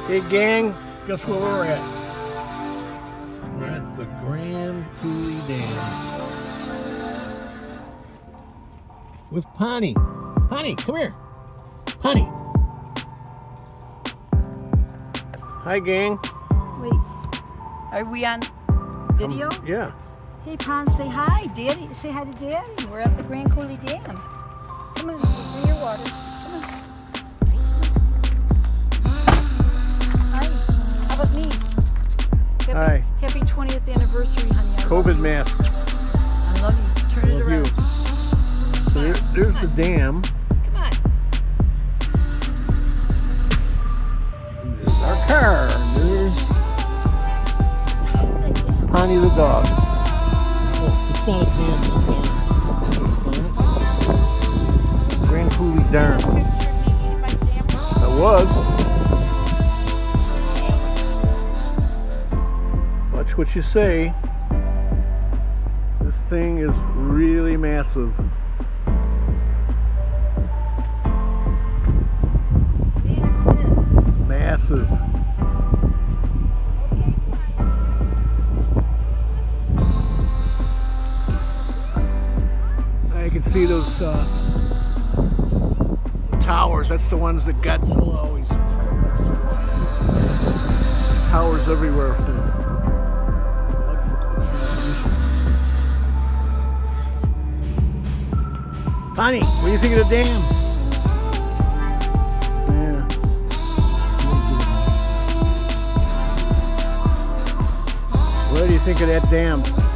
Hey gang, guess where we're at? We're at the Grand Coullee Dam. With Pawnee. Pawnee, come here. Pawnee. Hi gang. Wait, are we on video? Yeah. Hey Pon, say hi, Daddy. Say hi to Daddy. We're at the Grand Coullee Dam. Come on, bring your water. Come on. Hi. How about me? Hi. Happy 20th anniversary, honey. COVID mask. I love you. Turn it around. So there's the dam. Come on. There's our car. There's Pawnee the dog. Oh, it's not a dam, it's a Grand Coullee Dam. That was. Watch what you say. This thing is really massive. It's massive. I can see those towers. That's the ones that Godzilla always likes to watch. Towers everywhere for electrical transmission. Bonnie, what do you think of the dam? Yeah. What do you think of that dam?